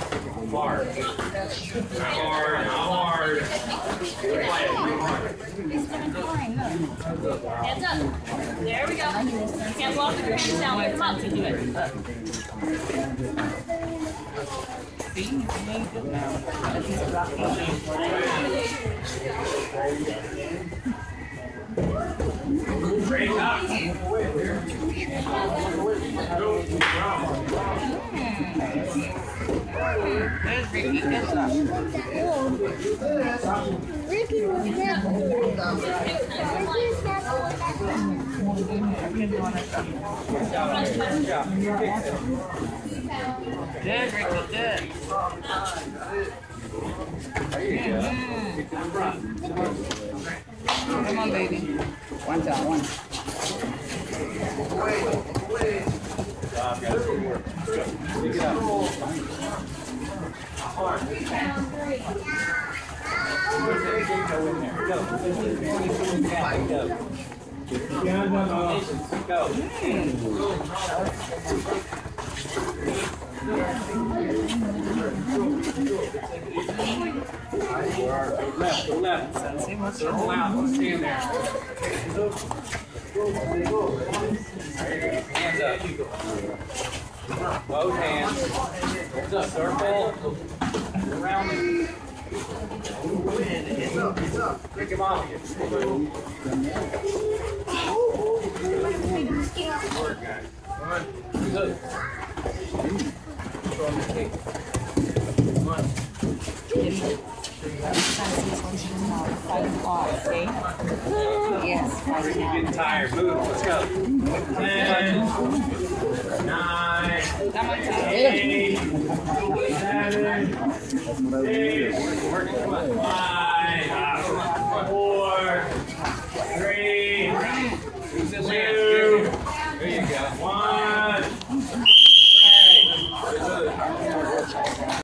Hard. Hard. Hard. Hands up. There we go. Hands off the hands down. Lift them up. Do it. See, you're doing good now. Break up. There's Ricky. Good stuff. Ricky was never. Good, Ricky. Good. Come on, baby. One time, one. Pick it up. Hard. Go in there. Go. Go. Go. Left. Go left. Circle out. Stand there. Hands up. Both hands. Circle. Around it. Pick him off. Work, guys. Good. Come on. Yes. You're getting tired. Move. Let's go. 10, 9, 8, 7, 8. Working. Come on. 5, 4, 3, 2. There you go. 1.